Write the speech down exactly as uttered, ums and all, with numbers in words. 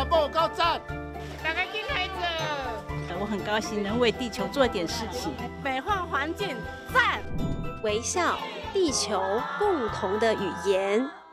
啊，帮我高赞！ 大家进来者， 我很高兴能为地球做点事情。 美化环境，赞！ 微笑，地球共同的语言。